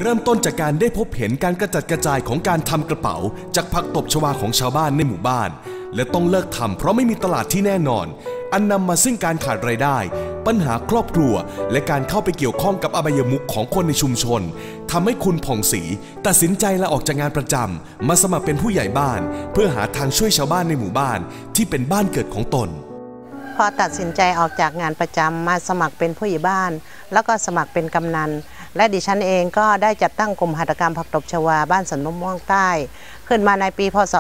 เริ่มต้นจากการได้พบเห็นการกระจัดกระจายของการทำกระเป๋าจากผักตบชวาของชาวบ้านในหมู่บ้านและต้องเลิกทำเพราะไม่มีตลาดที่แน่นอนอันนำมาซึ่งการขาดรายได้ปัญหาครอบครัวและการเข้าไปเกี่ยวข้องกับอบายมุขของคนในชุมชนทำให้คุณผ่องศรีตัดสินใจลาออกจากงานประจำมาสมัครเป็นผู้ใหญ่บ้านเพื่อหาทางช่วยชาวบ้านในหมู่บ้านที่เป็นบ้านเกิดของตนพอตัดสินใจออกจากงานประจำมาสมัครเป็นผู้ใหญ่บ้านแล้วก็สมัครเป็นกำนันและดิฉันเองก็ได้จัดตั้งกลุ่มหัตถกรรมผักตบชวาบ้านสันมะม่วงใต้ขึ้นมาในปีพ.ศ.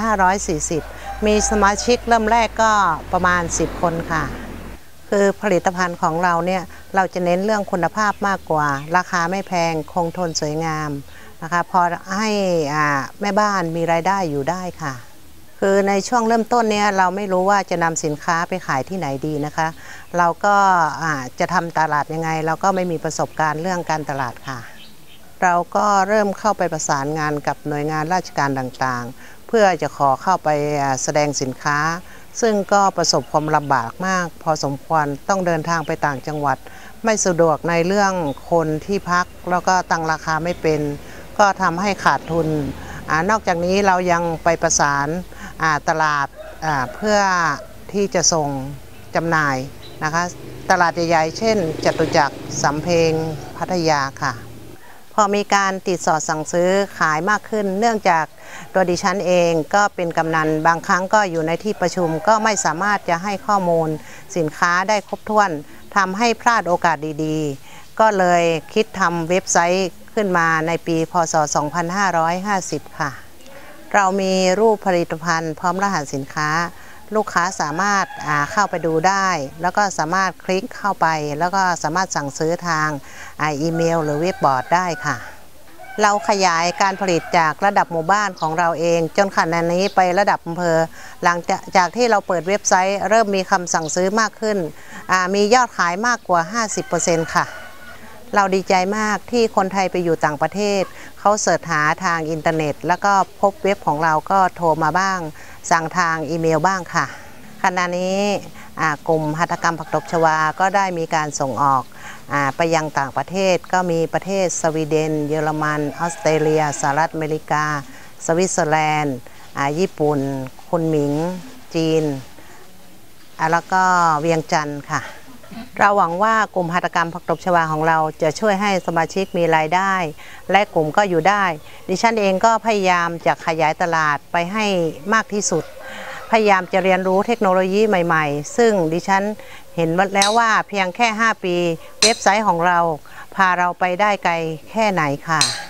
2540มีสมาชิกเริ่มแรกก็ประมาณ10คนค่ะคือผลิตภัณฑ์ของเราเนี่ยเราจะเน้นเรื่องคุณภาพมากกว่าราคาไม่แพงคงทนสวยงามนะคะพอให้แม่บ้านมีรายได้อยู่ได้ค่ะคือในช่วงเริ่มต้นเนี่ยเราไม่รู้ว่าจะนำสินค้าไปขายที่ไหนดีนะคะเราก็จะทำตลาดยังไงเราก็ไม่มีประสบการณ์เรื่องการตลาดค่ะเราก็เริ่มเข้าไปประสานงานกับหน่วยงานราชการต่างๆเพื่อจะขอเข้าไปแสดงสินค้าซึ่งก็ประสบความลำบากมากพอสมควรต้องเดินทางไปต่างจังหวัดไม่สะดวกในเรื่องคนที่พักแล้วก็ตั้งราคาไม่เป็นก็ทำให้ขาดทุนนอกจากนี้เรายังไปประสานตลาดเพื่อที่จะส่งจำหน่ายนะคะตลาดใหญ่ๆเช่นจตุจักรสำเพ็งพัทยาค่ะพอมีการติดสอดสั่งซื้อขายมากขึ้นเนื่องจากตัวดิฉันเองก็เป็นกำนันบางครั้งก็อยู่ในที่ประชุมก็ไม่สามารถจะให้ข้อมูลสินค้าได้ครบถ้วนทำให้พลาดโอกาสดีๆก็เลยคิดทำเว็บไซต์ขึ้นมาในปีพ.ศ. 2550 ค่ะเรามีรูปผลิตภัณฑ์พร้อมรหัสสินค้าลูกค้าสามารถเข้าไปดูได้แล้วก็สามารถคลิกเข้าไปแล้วก็สามารถสั่งซื้อทางอีเมลหรือเว็บบอร์ดได้ค่ะเราขยายการผลิตจากระดับหมู่บ้านของเราเองจนขณะนี้ไประดับอำเภอหลังจากที่เราเปิดเว็บไซต์เริ่มมีคำสั่งซื้อมากขึ้นมียอดขายมากกว่า 50% ค่ะเราดีใจมากที่คนไทยไปอยู่ต่างประเทศเขาเสิร์ชหาทางอินเทอร์เน็ตแล้วก็พบเว็บของเราก็โทรมาบ้างสั่งทางอีเมลบ้างค่ะขณะนี้กลุ่มหัตถกรรมผักตบชวาก็ได้มีการส่งออกไปยังต่างประเทศก็มีประเทศสวีเดนเยอรมันออสเตรเลียสหรัฐอเมริกาสวิตเซอร์แลนด์ญี่ปุ่นคุณหมิงจีนแล้วก็เวียงจันทร์ค่ะเราหวังว่ากลุ่มหัตถกรรมผักตบชวาของเราจะช่วยให้สมาชิกมีรายได้และกลุ่มก็อยู่ได้ดิฉันเองก็พยายามจะขยายตลาดไปให้มากที่สุดพยายามจะเรียนรู้เทคโนโลยีใหม่ๆซึ่งดิฉันเห็นแล้วว่าเพียงแค่5 ปีเว็บไซต์ของเราพาเราไปได้ไกลแค่ไหนค่ะ